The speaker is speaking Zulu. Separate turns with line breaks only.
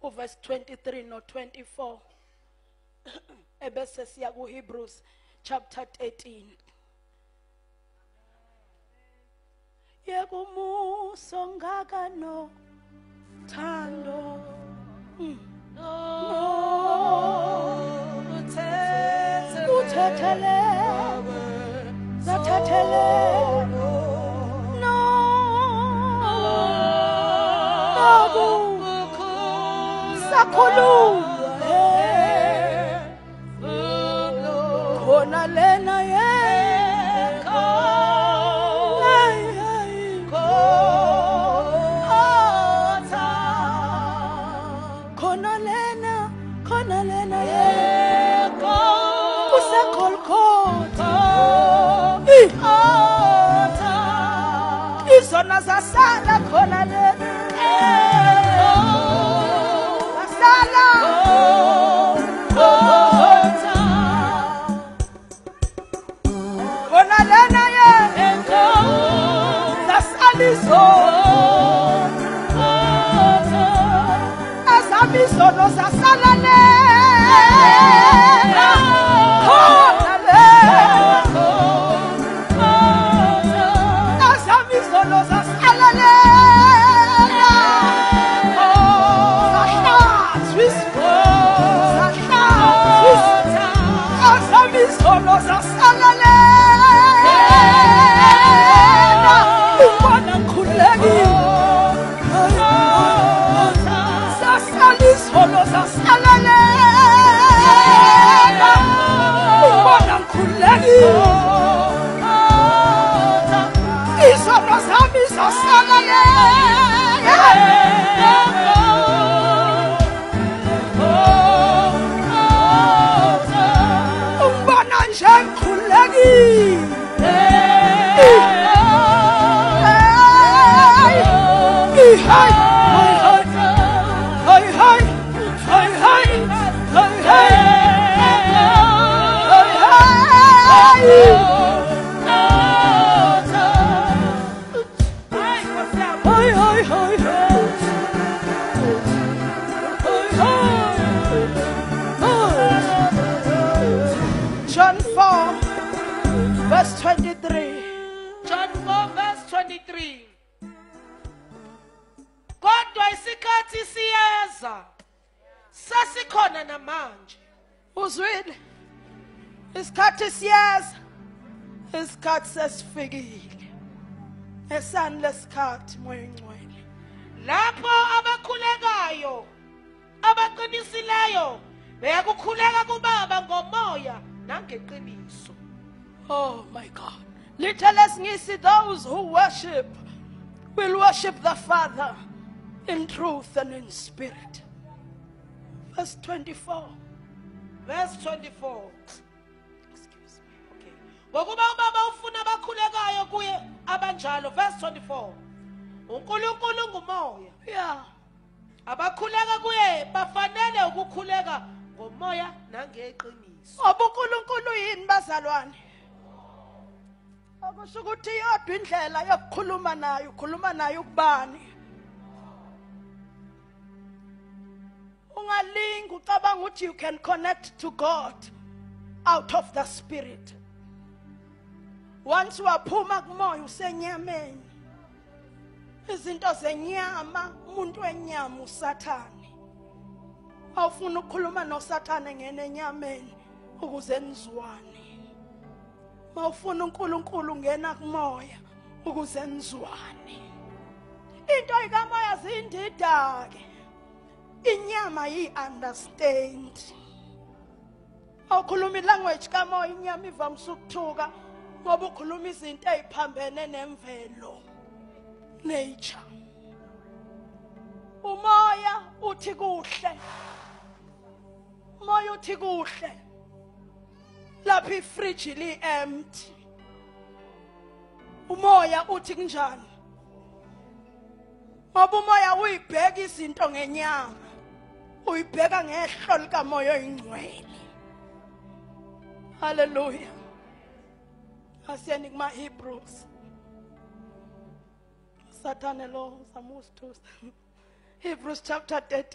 verse 23 no 24. Ebese siya ku Hebrews chapter 13. Yekumusa ongaka no thando. Uthetele zathetele no sakhululwa khona lena yekho khona lena yekho kusekholkhotha izona zasala khona lena zasala khona lena yekho zasalizo azabizono zasala lena khona lena azabizono zasala lena azabizono zasala lena ubona ngikhulekile solo zasala lena ubona ngikhulekile izono zami zasala lena ubona nje ngikhulekile John 4 verse 23.
John 4 verse 23. Kodwa isikhathi siyeza sasikhona namanje.
Uzwile? Isikhathi siyeza. Isikhathi sesifikile. Esani lesikhathi moya ngcwele.
Lapho abakhulekayo abaqinisileyo beyakukhuleka kuBaba ngomoya nangeqiniso.
Oh my God. Little as ngisi, those who worship will worship the Father in truth and in spirit. Verse 24.
Verse 24. Excuse me. Okay. Ngokuba uBaba ufuna abakhulekayo kuye abanjalo. Verse 24. uNkulunkulu ngumoya.
Yeah.
Abakhuleka kuye bafanele ukukhuleka ngomoya nangeqiniso.
Obunkulunkulu yini bazalwane? Akusho ukuthi yodwa indlela yokukhuluma nayo, ukhuluma nayo kubani? Ungalinga ucabanga ukuthi you can connect to God out of the spirit. Once waphuma kumoya usenyameni. Izinto zenyama, umuntu wenyama usathane. Awufuna ukukhuluma noSathane ngene enyameni ukuze nizwane. Mawufuna uNkulunkulu ngena kumoya ukuze nizwane. Into ikamoya zindida ke. Inyama yi-understand. Awukhuluma ilanguage kamoya inyama ivamisa ukuthuka ngoba ukhuluma izinto eziphambene nemvelo. Nature. Umoya uthi kuhle. Umoya uthi kuhle. Lapha ifridge li empty. Umoya uthi kunjani? Ngoba umoya uyibheka izinto ngenyama. Uyibheka ngehlo likamoya oyingcwele. Hallelujah. Asiyeni kuma Hebrews. Sathane lo zamustus. Hebrews chapter 13.